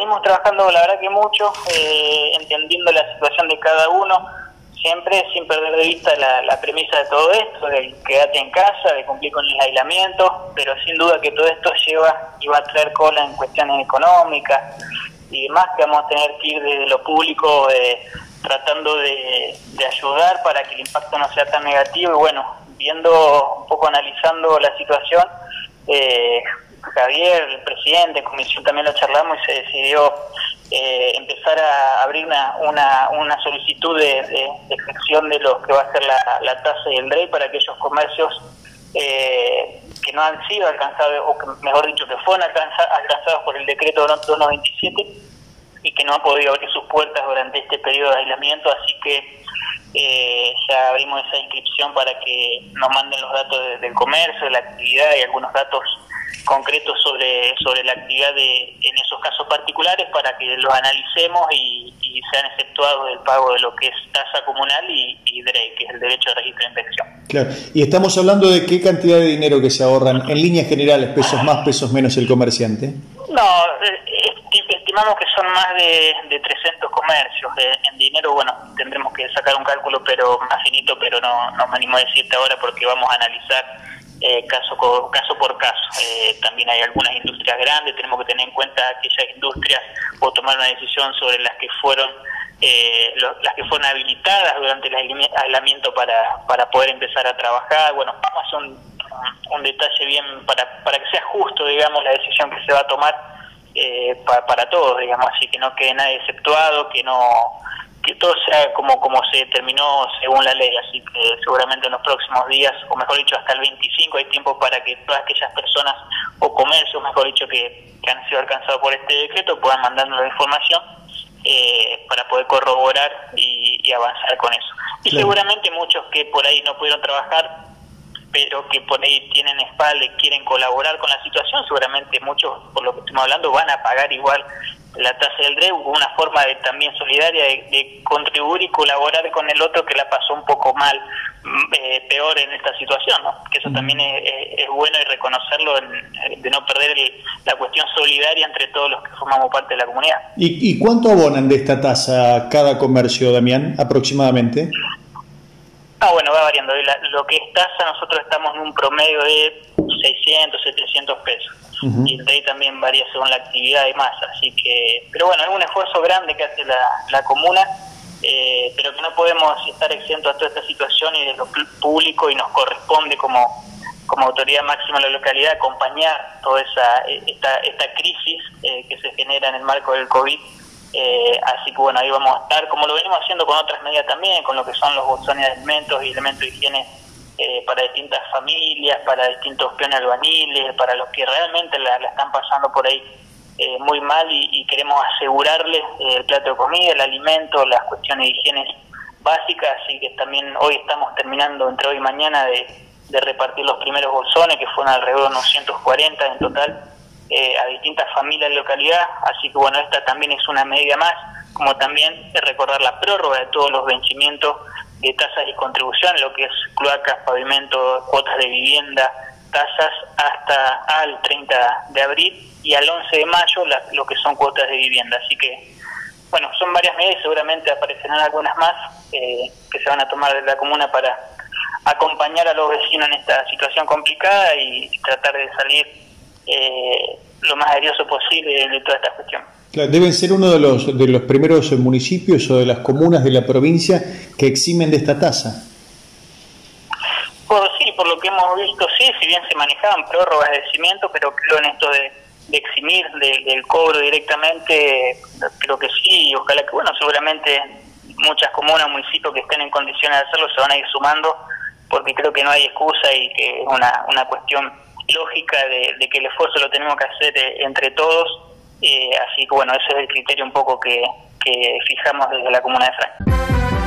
venimos trabajando la verdad que mucho, entendiendo la situación de cada uno, siempre sin perder de vista la premisa de todo esto, del quédate en casa, de cumplir con el aislamiento, pero sin duda que todo esto lleva y va a traer cola en cuestiones económicas y demás, que vamos a tener que ir desde lo público tratando de ayudar para que el impacto no sea tan negativo. Y bueno, viendo un poco, analizando la situación, Javier, el presidente, en comisión también lo charlamos y se decidió empezar a abrir una solicitud de excepción de lo que va a ser la tasa y el DREI para aquellos comercios que no han sido alcanzados, o que, mejor dicho, que fueron alcanzados por el decreto 297 y que no han podido abrir sus puertas durante este periodo de aislamiento. Así que ya abrimos esa inscripción para que nos manden los datos del comercio, de la actividad y algunos datos concretos sobre la actividad en esos casos particulares, para que los analicemos y sean exceptuados del pago de lo que es tasa comunal y DREI, que es el derecho de registro de inspección. Claro. Y estamos hablando de qué cantidad de dinero que se ahorran en líneas generales, pesos más, pesos menos, el comerciante. No, estimamos que son más de 300 comercios. En dinero, bueno, tendremos que sacar un cálculo pero más finito, pero no me animo a decirte ahora porque vamos a analizar caso por caso. También hay algunas industrias grandes, tenemos que tener en cuenta aquellas industrias o tomar una decisión sobre las que fueron habilitadas durante el aislamiento para poder empezar a trabajar. Bueno, vamos a hacer un detalle bien para que sea justo, digamos, la decisión que se va a tomar para todos, digamos, así que no quede nadie exceptuado, que todo sea como se determinó según la ley. Así que seguramente en los próximos días, o mejor dicho hasta el 25, hay tiempo para que todas aquellas personas o comercios, mejor dicho, que han sido alcanzados por este decreto puedan mandarnos la información para poder corroborar y avanzar con eso. Y claro, seguramente muchos que por ahí no pudieron trabajar, pero que por ahí tienen espalda y quieren colaborar con la situación, seguramente muchos, por lo que estamos hablando, van a pagar igual la tasa del DREI, una forma también solidaria de contribuir y colaborar con el otro que la pasó un poco mal, peor en esta situación, ¿no? Que eso también es bueno, y reconocerlo, de no perder la cuestión solidaria entre todos los que formamos parte de la comunidad. ¿Y cuánto abonan de esta tasa cada comercio, Damián, aproximadamente? Bueno, va variando. Lo que es tasa, nosotros estamos en un promedio de 600, 700 pesos. Y el DREI también varía según la actividad y más. Así que, pero bueno, es un esfuerzo grande que hace la comuna, pero que no podemos estar exentos a toda esta situación y de lo público, y nos corresponde como autoridad máxima de la localidad acompañar toda esta crisis que se genera en el marco del COVID. Así que bueno, ahí vamos a estar, como lo venimos haciendo con otras medidas también, con lo que son los bolsones de alimentos y elementos de higiene para distintas familias, para distintos peones albaniles, para los que realmente la están pasando por ahí muy mal, y queremos asegurarles el plato de comida, el alimento, las cuestiones de higiene básicas. Así que también hoy estamos terminando, entre hoy y mañana, de repartir los primeros bolsones, que fueron alrededor de unos 140 en total, a distintas familias de la localidad. Así que bueno, esta también es una medida más, como también es recordar la prórroga de todos los vencimientos de tasas y contribuciones, lo que es cloacas, pavimento, cuotas de vivienda, tasas hasta al 30 de abril y al 11 de mayo lo que son cuotas de vivienda. Así que bueno, son varias medidas, seguramente aparecerán algunas más que se van a tomar de la comuna para acompañar a los vecinos en esta situación complicada y tratar de salir lo más airoso posible de toda esta cuestión. Claro, deben ser uno de los primeros municipios o de las comunas de la provincia que eximen de esta tasa. Sí, por lo que hemos visto, sí, si bien se manejaban prórrogas de vencimiento, pero creo en esto de eximir del cobro directamente, creo que sí, y ojalá que, bueno, seguramente muchas comunas, municipios que estén en condiciones de hacerlo se van a ir sumando, porque creo que no hay excusa y que es una cuestión lógica de que el esfuerzo lo tenemos que hacer entre todos. Así que bueno, ese es el criterio un poco que fijamos desde la comuna de Frank.